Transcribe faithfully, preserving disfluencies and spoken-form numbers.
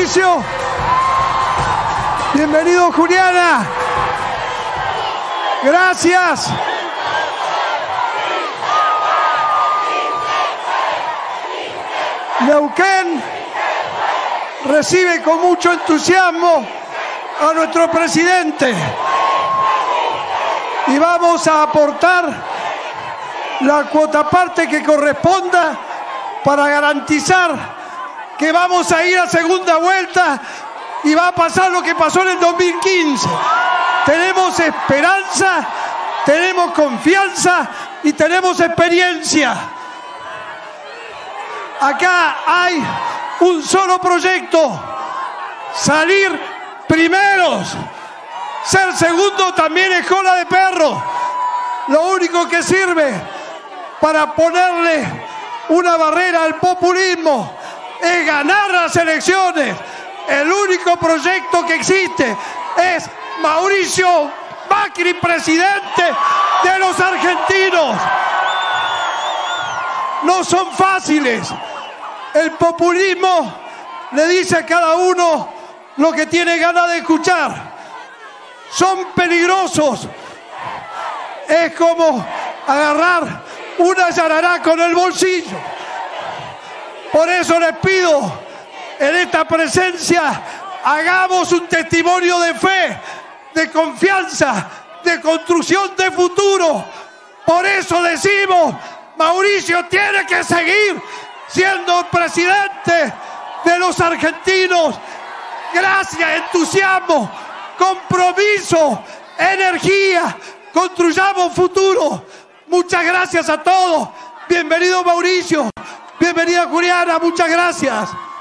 Mauricio. Bienvenido, Juliana. Gracias. Neuquén recibe con mucho entusiasmo a nuestro presidente y vamos a aportar la cuota parte que corresponda para garantizar que vamos a ir a segunda vuelta y va a pasar lo que pasó en el dos mil quince. Tenemos esperanza, tenemos confianza y tenemos experiencia. Acá hay un solo proyecto: salir primeros. Ser segundo también es cola de perro. Lo único que sirve para ponerle una barrera al populismo es ganar las elecciones. El único proyecto que existe es Mauricio Macri, presidente de los argentinos. No son fáciles. El populismo le dice a cada uno lo que tiene ganas de escuchar. Son peligrosos. Es como agarrar una yarará con el bolsillo. Por eso les pido, en esta presencia, hagamos un testimonio de fe, de confianza, de construcción de futuro. Por eso decimos, Mauricio tiene que seguir siendo el presidente de los argentinos. Gracias, entusiasmo, compromiso, energía, construyamos futuro. Muchas gracias a todos. Bienvenido, Mauricio. Bienvenida, Juliana. Muchas gracias.